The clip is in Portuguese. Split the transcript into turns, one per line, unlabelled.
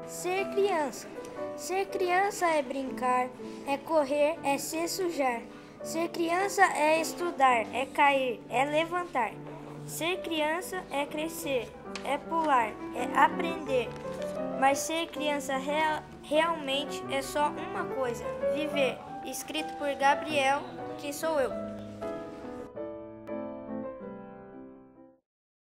Ser criança. Ser criança é brincar, é correr, é se sujar. Ser criança é estudar, é cair, é levantar. Ser criança é crescer, é pular, é aprender. Mas ser criança realmente é só uma coisa, viver. Escrito por Gabriel, que sou eu.